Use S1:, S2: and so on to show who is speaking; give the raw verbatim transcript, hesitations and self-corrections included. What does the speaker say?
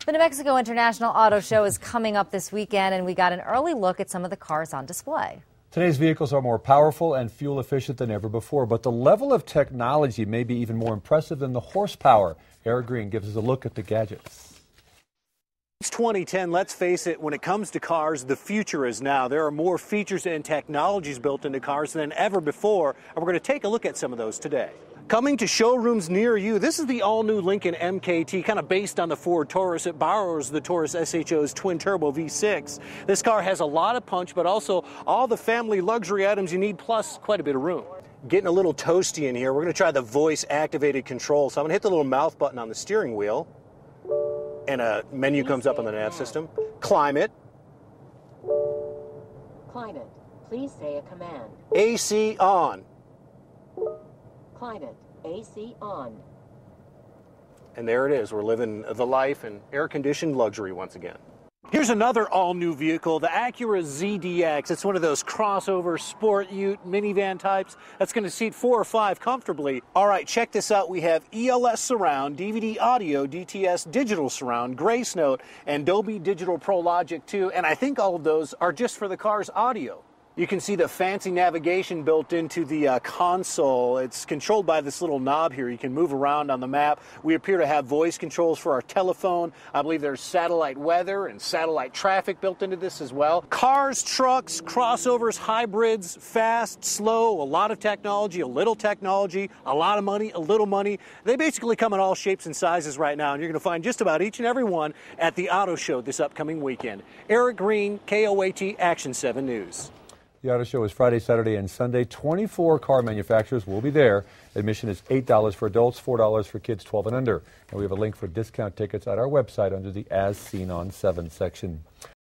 S1: The New Mexico International Auto Show is coming up this weekend, and we got an early look at some of the cars on display.
S2: Today's vehicles are more powerful and fuel efficient than ever before, but the level of technology may be even more impressive than the horsepower. Eric Green gives us a look at the gadgets.
S3: It's twenty ten, let's face it, when it comes to cars, the future is now. There are more features and technologies built into cars than ever before, and we're going to take a look at some of those today. Coming to showrooms near you, this is the all-new Lincoln M K T, kind of based on the Ford Taurus. It borrows the Taurus S H O's twin-turbo V six. This car has a lot of punch, but also all the family luxury items you need, plus quite a bit of room. Getting a little toasty in here, we're going to try the voice-activated control. So I'm going to hit the little mouth button on the steering wheel, and a menu comes up on the nav system. Climate.
S4: Climate. Please say a command.
S3: A C on.
S4: Climate. A C on.
S3: And there it is. We're living the life in air-conditioned luxury once again. Here's another all-new vehicle, the Acura Z D X. It's one of those crossover sport ute minivan types that's going to seat four or five comfortably. All right, check this out. We have E L S surround, D V D audio, D T S digital surround, Grace Note, and Dolby Digital Pro Logic two. And I think all of those are just for the car's audio. You can see the fancy navigation built into the uh, console. It's controlled by this little knob here. You can move around on the map. We appear to have voice controls for our telephone. I believe there's satellite weather and satellite traffic built into this as well. Cars, trucks, crossovers, hybrids, fast, slow, a lot of technology, a little technology, a lot of money, a little money. They basically come in all shapes and sizes right now, and you're going to find just about each and every one at the Auto Show this upcoming weekend. Eric Green, K O A T Action seven News.
S2: The Auto Show is Friday, Saturday, and Sunday. twenty-four car manufacturers will be there. Admission is eight dollars for adults, four dollars for kids twelve and under. And we have a link for discount tickets at our website under the As Seen on seven section.